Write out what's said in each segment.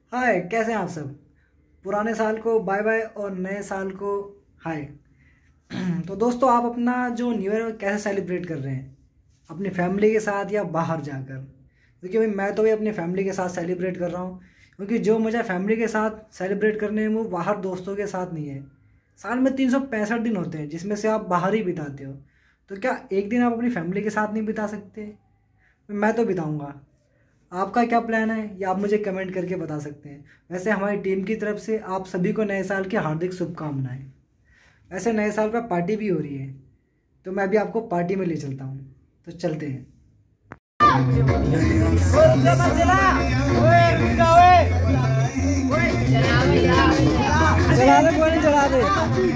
हाय, कैसे हैं आप सब। पुराने साल को बाय बाय और नए साल को हाय। तो दोस्तों, आप अपना जो न्यू ईयर कैसे सेलिब्रेट कर रहे हैं, अपनी फैमिली के साथ या बाहर जाकर। क्योंकि भाई मैं तो भी अपनी फैमिली के साथ सेलिब्रेट कर रहा हूँ, क्योंकि जो मज़ा फैमिली के साथ सेलिब्रेट करने में वो बाहर दोस्तों के साथ नहीं है। साल में 365 दिन होते हैं जिसमें से आप बाहर ही बिताते हो, तो क्या एक दिन आप अपनी फैमिली के साथ नहीं बिता सकते। मैं तो बिताऊँगा। आपका क्या प्लान है ये आप मुझे कमेंट करके बता सकते हैं। वैसे हमारी टीम की तरफ से आप सभी को नए साल की हार्दिक शुभकामनाएं। वैसे नए साल पर पार्टी भी हो रही है, तो मैं भी आपको पार्टी में ले चलता हूँ। तो चलते हैं। चला दे, कोई नहीं चला दे।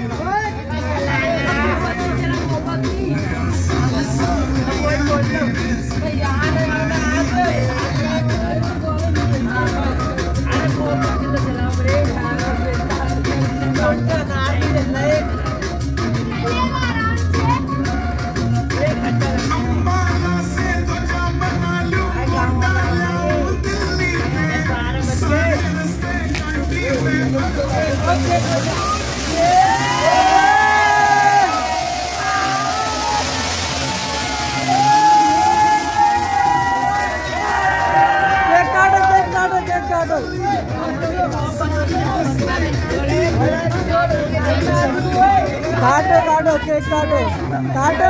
काटो काटो केक काटो काटो।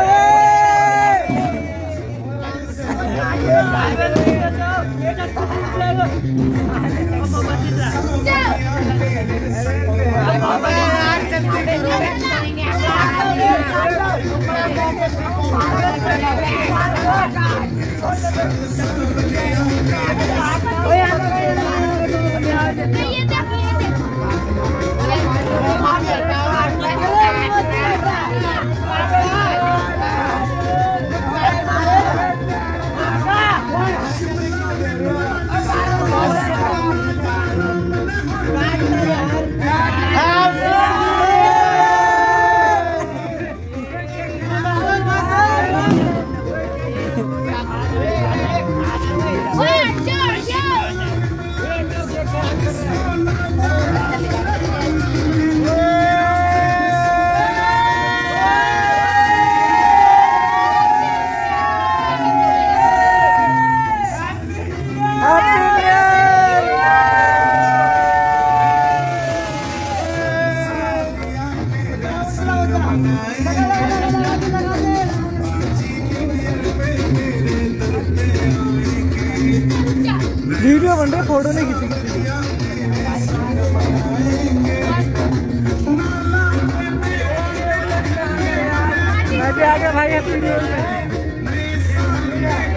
वीडियो बन रही, फोटो नहीं खींची। आगे भाई, हैप्पी न्यू ईयर।